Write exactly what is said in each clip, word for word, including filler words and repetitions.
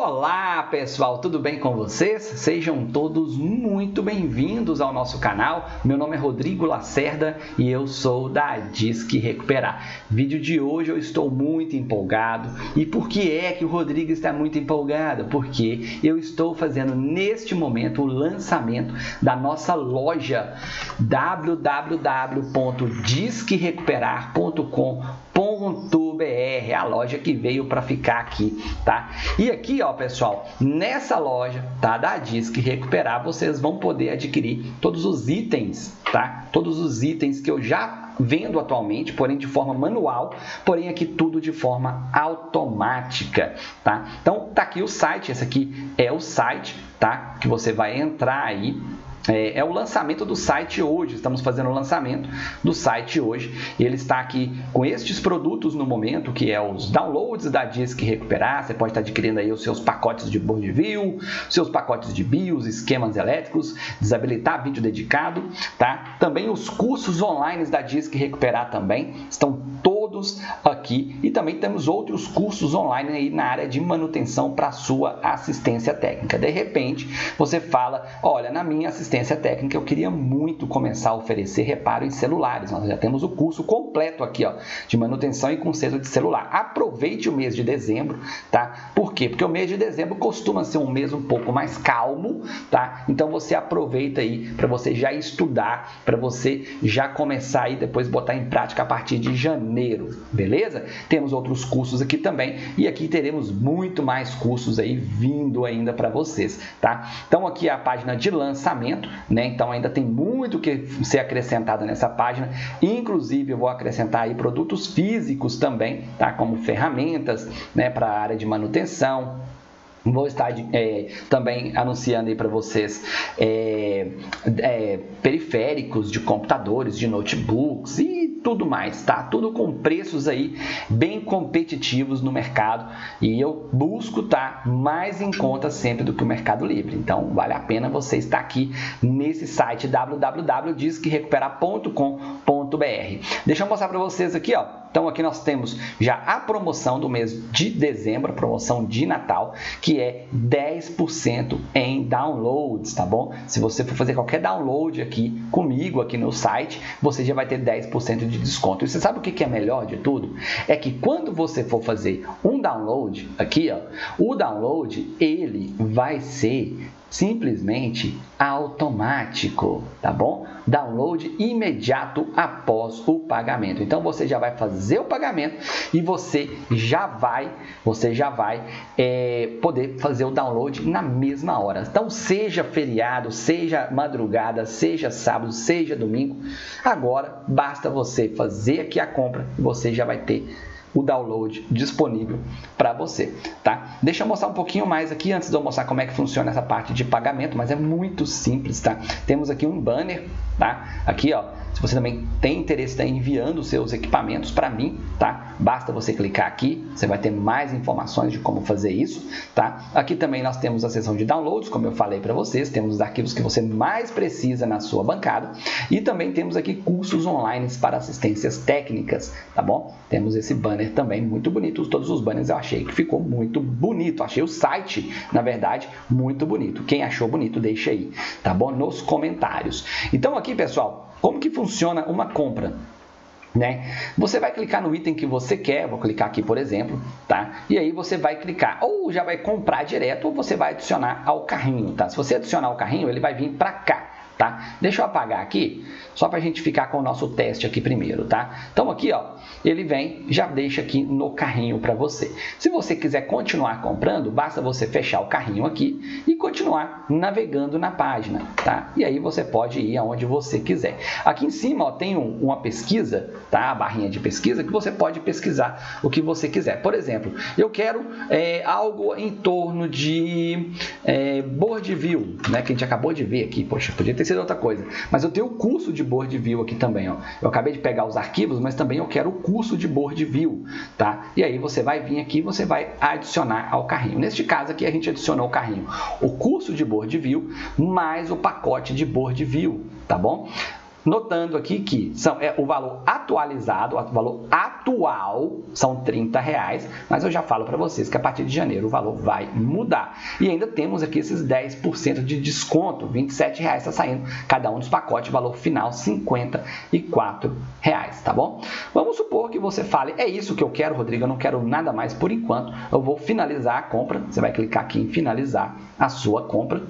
Olá pessoal, tudo bem com vocês? Sejam todos muito bem-vindos ao nosso canal. Meu nome é Rodrigo Lacerda e eu sou da Disque Recuperar. Vídeo de hoje eu estou muito empolgado. E por que é que o Rodrigo está muito empolgado? Porque eu estou fazendo neste momento o lançamento da nossa loja w w w ponto disque recuperar ponto com ponto b r, a loja que veio para ficar aqui, tá? E aqui, ó, pessoal, nessa loja, tá, da Disque Recuperar, vocês vão poder adquirir todos os itens, tá? Todos os itens que eu já vendo atualmente, porém de forma manual, porém aqui tudo de forma automática, tá? Então, tá aqui o site, esse aqui é o site, tá? Que você vai entrar aí. É, é o lançamento do site hoje, estamos fazendo o lançamento do site hoje. Ele está aqui com estes produtos no momento, que é os downloads da Disque Recuperar. Você pode estar adquirindo aí os seus pacotes de board view, seus pacotes de BIOS, esquemas elétricos, desabilitar vídeo dedicado, tá? Também os cursos online da Disque Recuperar também estão todos aqui, e também temos outros cursos online aí na área de manutenção para sua assistência técnica. De repente, você fala, olha, na minha assistência técnica eu queria muito começar a oferecer reparo em celulares. Nós já temos o curso completo aqui, ó, de manutenção e conserto de celular. Aproveite o mês de dezembro, tá? Por quê? Porque o mês de dezembro costuma ser um mês um pouco mais calmo, tá? Então você aproveita aí para você já estudar, para você já começar aí depois botar em prática a partir de janeiro, beleza? Temos outros cursos aqui também, e aqui teremos muito mais cursos aí vindo ainda para vocês, tá? Então aqui é a página de lançamento, né? Então ainda tem muito que ser acrescentado nessa página. Inclusive eu vou acrescentar aí produtos físicos também, tá? Como ferramentas, né, para a área de manutenção. Vou estar é, também anunciando aí para vocês é, é, periféricos de computadores, de notebooks e tudo mais, tá? Tudo com preços aí bem competitivos no mercado, e eu busco estar mais em conta sempre do que o Mercado Livre. Então vale a pena você estar aqui nesse site w w w ponto disque recuperar ponto com ponto b r. Deixa eu mostrar para vocês aqui, ó. Então aqui nós temos já a promoção do mês de dezembro, a promoção de Natal, que é dez por cento em downloads, tá bom? Se você for fazer qualquer download aqui comigo, aqui no site, você já vai ter dez por cento de desconto. E você sabe o que é melhor de tudo? É que quando você for fazer um download aqui, ó, o download ele vai ser simplesmente automático, tá bom? Download imediato após o pagamento. Então você já vai fazer o pagamento e você já vai, você já vai é, poder fazer o download na mesma hora. Então seja feriado, seja madrugada, seja sábado, seja domingo, agora basta você fazer aqui a compra e você já vai ter o download disponível para você, tá? Deixa eu mostrar um pouquinho mais aqui antes de eu mostrar como é que funciona essa parte de pagamento, mas é muito simples, tá? Temos aqui um banner, tá? Aqui, ó, se você também tem interesse em enviando os seus equipamentos para mim, tá? Basta você clicar aqui, você vai ter mais informações de como fazer isso, tá? Aqui também nós temos a seção de downloads, como eu falei para vocês, temos os arquivos que você mais precisa na sua bancada, e também temos aqui cursos online para assistências técnicas, tá bom? Temos esse banner também muito bonito. Todos os banners eu achei que ficou muito bonito. Achei o site, na verdade, muito bonito. Quem achou bonito, deixa aí, tá bom? Nos comentários. Então aqui, pessoal, como que funciona uma compra? Né? Você vai clicar no item que você quer, vou clicar aqui, por exemplo, tá? E aí você vai clicar, ou já vai comprar direto, ou você vai adicionar ao carrinho, tá? Se você adicionar ao carrinho, ele vai vir para cá, tá? Deixa eu apagar aqui, só para a gente ficar com o nosso teste aqui primeiro, tá? Então aqui, ó, ele vem, já deixa aqui no carrinho para você. Se você quiser continuar comprando, basta você fechar o carrinho aqui e continuar navegando na página, tá? E aí você pode ir aonde você quiser. Aqui em cima, ó, tem um, uma pesquisa, tá? A barrinha de pesquisa que você pode pesquisar o que você quiser. Por exemplo, eu quero é, algo em torno de é, board view, né? Que a gente acabou de ver aqui. Poxa, podia ter sido outra coisa. Mas eu tenho o curso de board view aqui também, ó. Eu acabei de pegar os arquivos, mas também eu quero o curso de board view, tá? E aí você vai vir aqui e você vai adicionar ao carrinho. Neste caso aqui a gente adicionou ao carrinho o curso de board view mais o pacote de board view, tá bom? notando aqui que são, é, o valor atualizado, o valor atual são trinta reais, mas eu já falo para vocês que a partir de janeiro o valor vai mudar. E ainda temos aqui esses dez por cento de desconto, vinte e sete reais está saindo cada um dos pacotes, valor final cinquenta e quatro reais, tá bom? Vamos supor que você fale, é isso que eu quero, Rodrigo, eu não quero nada mais por enquanto, eu vou finalizar a compra, você vai clicar aqui em finalizar a sua compra.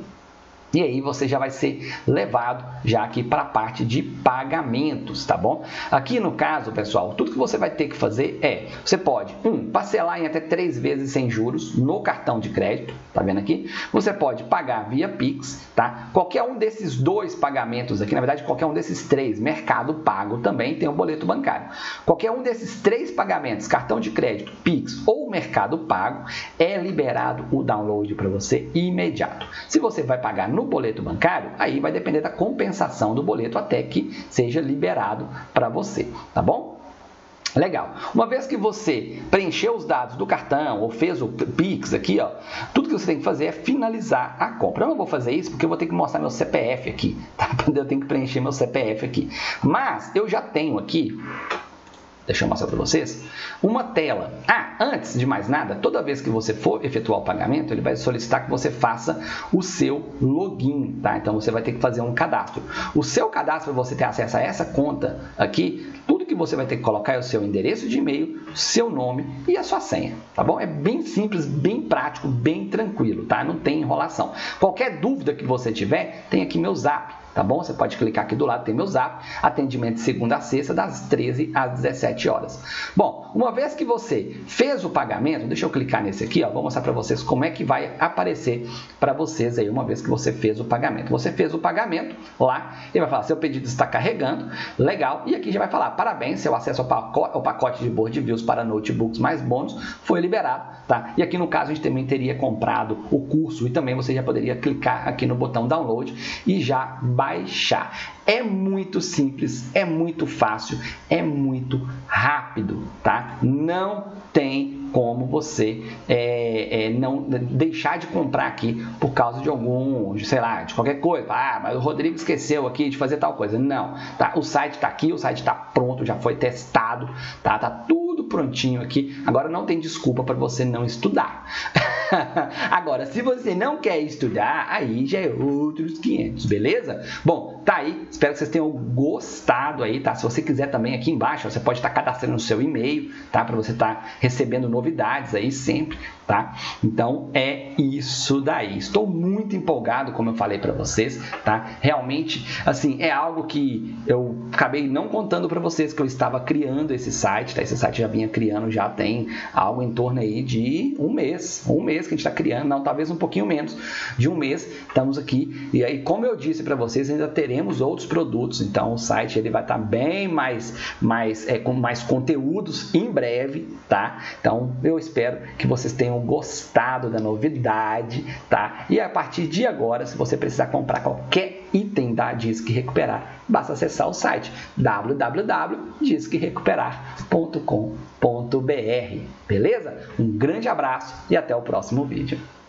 E aí você já vai ser levado já aqui para a parte de pagamentos, tá bom? Aqui no caso, pessoal, tudo que você vai ter que fazer é, você pode, um, parcelar em até três vezes sem juros no cartão de crédito, tá vendo aqui? Você pode pagar via Pix, tá? Qualquer um desses dois pagamentos aqui, na verdade, qualquer um desses três, Mercado Pago também tem o boleto bancário. Qualquer um desses três pagamentos, cartão de crédito, Pix ou Mercado Pago, é liberado o download para você imediato. Se você vai pagar no boleto bancário, aí vai depender da compensação do boleto até que seja liberado para você, tá bom? Legal. Uma vez que você preencheu os dados do cartão ou fez o Pix aqui, ó, tudo que você tem que fazer é finalizar a compra. Eu não vou fazer isso porque eu vou ter que mostrar meu C P F aqui, tá? Eu tenho que preencher meu C P F aqui. Mas eu já tenho aqui, deixa eu mostrar para vocês, uma tela. Ah, antes de mais nada, toda vez que você for efetuar o pagamento, ele vai solicitar que você faça o seu login, tá? Então, você vai ter que fazer um cadastro. O seu cadastro, para você ter acesso a essa conta aqui, tudo que você vai ter que colocar é o seu endereço de e-mail, seu nome e a sua senha, tá bom? É bem simples, bem prático, bem tranquilo, tá? Não tem enrolação. Qualquer dúvida que você tiver, tem aqui meu zap, tá bom? Você pode clicar aqui do lado, tem meu zap, atendimento de segunda a sexta, das treze às dezessete horas. Bom, uma vez que você fez o pagamento, deixa eu clicar nesse aqui, ó, vou mostrar para vocês como é que vai aparecer para vocês aí, uma vez que você fez o pagamento. Você fez o pagamento lá, ele vai falar, seu pedido está carregando, legal, e aqui já vai falar, parabéns, seu acesso ao pacote, ao pacote de board views para notebooks mais bônus foi liberado, tá? E aqui no caso a gente também teria comprado o curso e também você já poderia clicar aqui no botão download e já baixar. É muito simples, é muito fácil, é muito rápido, tá? Não tem como você é, é, não deixar de comprar aqui por causa de algum, sei lá, de qualquer coisa. Ah, mas o Rodrigo esqueceu aqui de fazer tal coisa. Não, tá? O site está aqui, o site está pronto, já foi testado, tá? Tá tudo prontinho aqui. Agora não tem desculpa para você não estudar. Agora, se você não quer estudar, aí já é outros quinhentos, beleza? Bom, tá aí. Espero que vocês tenham gostado aí, tá? Se você quiser também aqui embaixo, você pode estar cadastrando o seu e-mail, tá? Para você estar recebendo novidades aí sempre, tá? Então, é isso daí. Estou muito empolgado, como eu falei para vocês, tá? Realmente, assim, é algo que eu acabei não contando para vocês que eu estava criando esse site, tá? Esse site já vinha criando, já tem algo em torno aí de um mês, um mês que a gente está criando, não, talvez um pouquinho menos de um mês, estamos aqui, e aí, como eu disse para vocês, ainda teremos outros produtos, então o site ele vai estar tá bem mais, mais, é, com mais conteúdos em breve, tá? Então, eu espero que vocês tenham gostado da novidade, tá? E a partir de agora, se você precisar comprar qualquer item da Disque Recuperar, basta acessar o site w w w ponto disque recuperar ponto com ponto b r, beleza? Um grande abraço e até o próximo vídeo.